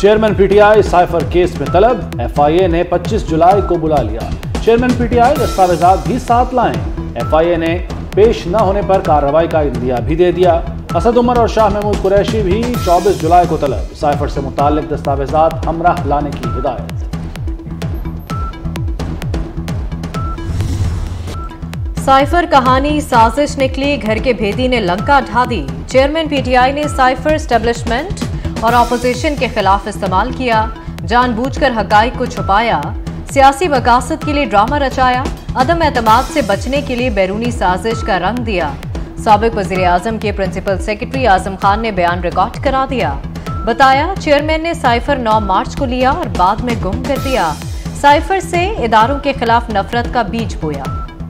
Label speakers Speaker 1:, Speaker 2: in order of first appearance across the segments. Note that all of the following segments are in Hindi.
Speaker 1: चेयरमैन पीटीआई साइफर केस में तलब, एफआईए ने 25 जुलाई को बुला लिया। चेयरमैन पीटीआई दस्तावेजात भी साथ लाएं। एफआईए ने पेश न होने पर कार्रवाई का इंदिया भी दे दिया। असद उमर और शाह महमूद कुरैशी भी 24 जुलाई को तलब, साइफर से मुताल्लिक दस्तावेजात हमराह लाने की हिदायत।
Speaker 2: साइफर कहानी साजिश निकली, घर के भेदी ने लंका ढा दी। चेयरमैन पीटीआई ने साइफर एस्टेब्लिशमेंट और ऑपोजिशन के खिलाफ इस्तेमाल किया, जानबूझकर हकाइक को छुपाया, सियासी मकासद के लिए ड्रामा रचाया, अदम एतमाद से बचने के लिए बैरूनी साजिश का रंग दिया। साबिक वज़ीर आज़म के प्रिंसिपल सेक्रेटरी आजम खान ने बयान रिकॉर्ड करा दिया। बताया चेयरमैन ने साइफर 9 मार्च को लिया और बाद में गुम कर दिया। साइफर से इदारों के खिलाफ नफरत का बीज बोया।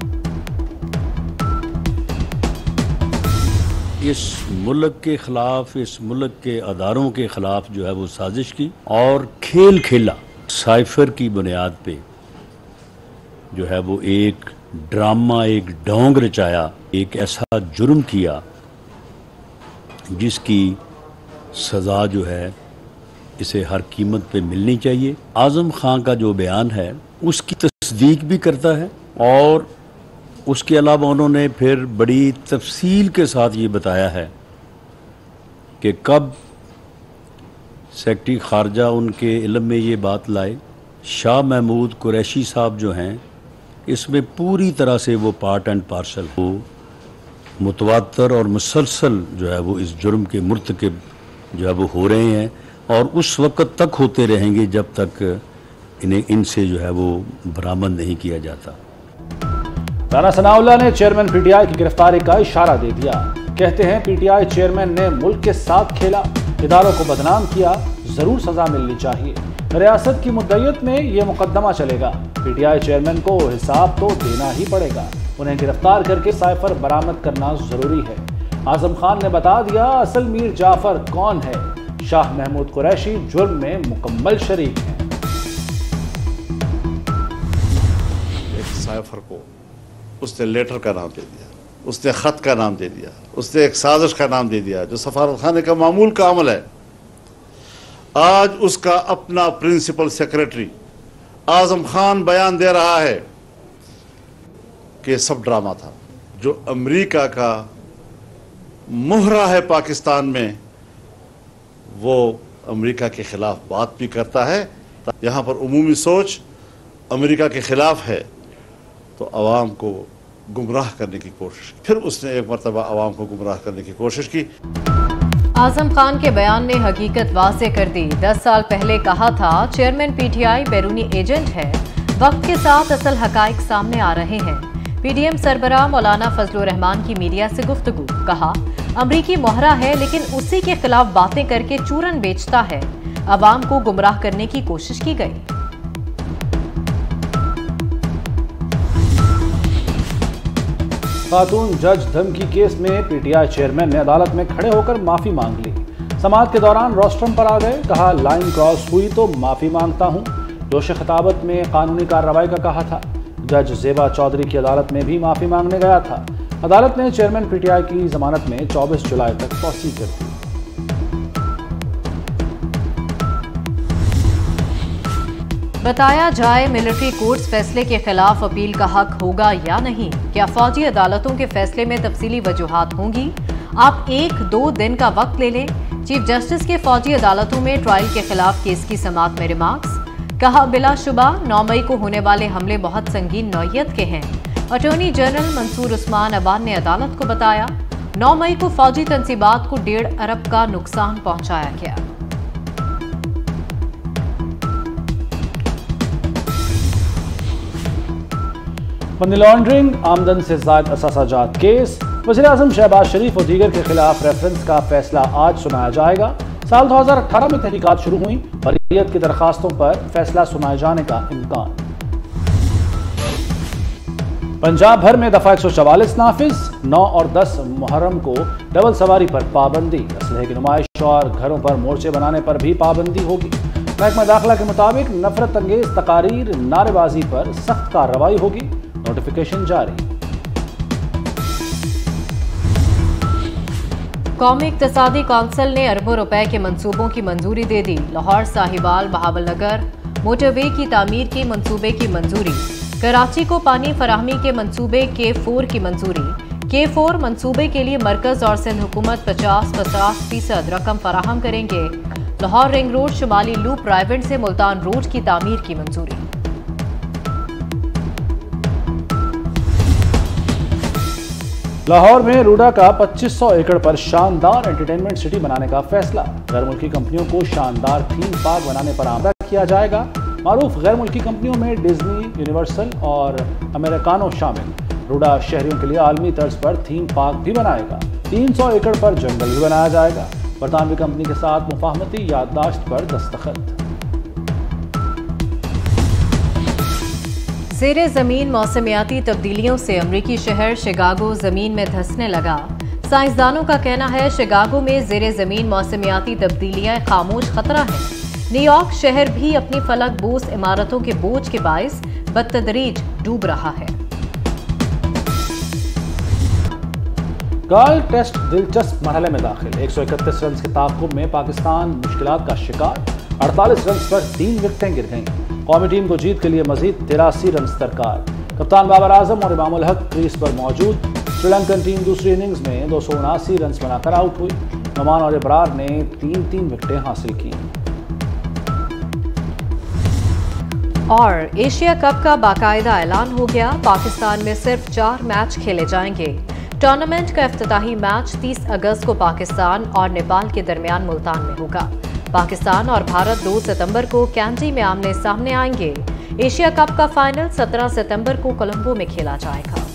Speaker 3: इस मुल्क के खिलाफ, इस मुल्क के अदारों के खिलाफ जो है वो साजिश की और खेल खेला। साइफर की बुनियाद पे जो है वो एक ड्रामा, एक ढोंग रचाया, एक ऐसा जुर्म किया जिसकी सज़ा जो है इसे हर कीमत पे मिलनी चाहिए। आज़म खान का जो बयान है उसकी तस्दीक भी करता है और उसके अलावा उन्होंने फिर बड़ी तफसील के साथ ये बताया है कि कब सेक्रेटरी खारजा उनके इल्म में ये बात लाए। शाह महमूद कुरैशी साहब जो हैं इसमें पूरी तरह से वो पार्ट एंड पार्सल हो, मुतवातर और मुसलसल जो है वो इस जुर्म के मुर्तकिब जो है वो हो रहे हैं और उस वक़्त तक होते रहेंगे जब तक इन्हें इनसे जो है वो बरामद नहीं किया जाता।
Speaker 1: राना सनाउल्लाह ने चेयरमैन पीटीआई की गिरफ्तारी का इशारा दे दिया। कहते हैं पीटीआई चेयरमैन ने मुल्क के साथ खेला, इदारों को बदनाम किया, जरूर सजा मिलनी चाहिए। रियासत की मुद्दइयत में ये मुकदमा चलेगा। पीटीआई चेयरमैन को हिसाब तो देना ही पड़ेगा। उन्हें गिरफ्तार करके साइफर बरामद करना जरूरी है। आजम खान ने बता दिया असल मीर जाफर कौन है। शाह महमूद कुरैशी जुर्म में मुकम्मल शरीक हैं।
Speaker 4: एक साइफर को उसने लेटर का नाम दे दिया, उसने ख़त का नाम दे दिया, उसने एक साजिश का नाम दे दिया जो सफारत खाने का मामूल का अमल है। आज उसका अपना प्रिंसिपल सेक्रेटरी आजम खान बयान दे रहा है कि सब ड्रामा था। जो अमेरिका का मुहरा है पाकिस्तान में, वो अमेरिका के खिलाफ बात भी करता है। यहाँ पर उमूमी सोच अमेरिका के खिलाफ है तो अवाम को गुमराह करने की कोशिश की। फिर उसने एक मरतबा अवाम को गुमराह करने की कोशिश की।
Speaker 2: आजम खान के बयान ने हकीकत वाज़ेह कर दी। 10 साल पहले कहा था चेयरमैन पीटीआई बैरूनी एजेंट है। वक्त के साथ असल हकाइक सामने आ रहे हैं। पीडीएम सरबराह मौलाना फजलुर रहमान की मीडिया से गुफ्तगू, कहा अमरीकी मोहरा है लेकिन उसी के खिलाफ बातें करके चूरन बेचता है। अवाम को गुमराह करने की कोशिश की गई।
Speaker 1: खातून जज धमकी केस में पीटीआई चेयरमैन ने अदालत में खड़े होकर माफी मांग ली। समाअत के दौरान रोस्ट्रम पर आ गए, कहा लाइन क्रॉस हुई तो माफी मांगता हूं। जोश खिताबत में कानूनी कार्रवाई का कहा था। जज जेबा चौधरी की अदालत में भी माफी मांगने गया था। अदालत ने चेयरमैन पीटीआई की जमानत में 24 जुलाई तक तौसीक कर दी।
Speaker 2: बताया जाए मिलिट्री कोर्ट्स फैसले के खिलाफ अपील का हक होगा या नहीं। क्या फौजी अदालतों के फैसले में तफसीली वजूहात होंगी? आप 1-2 दिन का वक्त ले लें। चीफ जस्टिस के फौजी अदालतों में ट्रायल के खिलाफ केस की समाअत में रिमार्क्स, कहा बिलाशुबा 9 मई को होने वाले हमले बहुत संगीन नौयत के हैं। अटॉर्नी जनरल मंसूर उस्मान अबान ने अदालत को बताया 9 मई को फौजी तंसीबात को 1.5 अरब का नुकसान पहुंचाया गया।
Speaker 1: मनी लॉन्ड्रिंग, आमदन से ज़ायद असासाजात केस, वज़ीर आज़म शहबाज शरीफ और दीगर के खिलाफ रेफरेंस का फैसला आज सुनाया जाएगा। साल 2018 में तहकीकात शुरू हुई। वरीयत की दरखास्तों पर फैसला सुनाए जाने का इम्कान। पंजाब भर में दफा 144 नाफिज। 9 और 10 मुहर्रम को डबल सवारी पर पाबंदी। असलहे की नुमाइश और घरों पर मोर्चे बनाने पर भी पाबंदी होगी। महकमा दाखिला के मुताबिक नफरत अंगेज तकारीर, नारेबाजी पर सख्त कार्रवाई होगी। नोटिफिकेशन जारी।
Speaker 2: कौमी इक्तिसादी कौंसिल ने अरबों रुपए के मंसूबों की मंजूरी दे दी। लाहौर साहिवाल बहावलनगर मोटरवे की तामीर के मंसूबे की मंजूरी। कराची को पानी फराहमी के मंसूबे K4 की मंजूरी। K4 मंसूबे के लिए मरकज और सिंध हुकूमत 50% रकम फराहम करेंगे। लाहौर रिंग रोड शुमाली लूप रायविंड से मुल्तान रोड की तामीर की मंजूरी।
Speaker 1: लाहौर में रूडा का 2500 एकड़ पर शानदार एंटरटेनमेंट सिटी बनाने का फैसला। गैर मुल्की कंपनियों को शानदार थीम पार्क बनाने पर आमदा किया जाएगा। मारूफ गैर मुल्की कंपनियों में डिज्नी, यूनिवर्सल और अमेरिकानो शामिल। रूडा शहरियों के लिए आलमी तर्ज पर थीम पार्क भी बनाएगा। 300 एकड़ पर जंगल भी बनाया जाएगा। बरतानवी कंपनी के साथ मुफाहमती याददाश्त पर दस्तखत।
Speaker 2: ज़ेरे ज़मीन मौसमियाती तब्दीलियों से अमरीकी शहर शिकागो ज़मीन में धंसने लगा। साइंसदानों का कहना है शिकागो में ज़ेरे ज़मीन मौसमियाती तब्दीलियां खामोश खतरा है। न्यूयॉर्क शहर भी अपनी फलक बोस इमारतों के बोझ के बाइस बदतदरीज डूब रहा है।
Speaker 1: गाल टेस्ट दिलचस्प मरहले में दाखिल। 131 रन के ताक़ुब में पाकिस्तान मुश्किलात का शिकार। 48 रन पर 3 विकेटें गिर गईं। कौमी टीम को जीत के लिए मजीद 83 रन दरकार। कप्तान बाबर आजम और इमामुल हक क्रीज पर मौजूद। श्रीलंकन टीम दूसरी इनिंग्स में 279 रन बनाकर आउट हुई। नमान और इब्रार ने 3-3 विकेटें हासिल की।
Speaker 2: और एशिया कप का बाकायदा ऐलान हो गया। पाकिस्तान में सिर्फ 4 मैच खेले जाएंगे। टूर्नामेंट का इफ्तिताही मैच 30 अगस्त को पाकिस्तान और नेपाल के दरमियान मुल्तान में होगा। पाकिस्तान और भारत 2 सितंबर को कैंडी में आमने सामने आएंगे। एशिया कप का फाइनल 17 सितंबर को कोलंबो में खेला जाएगा।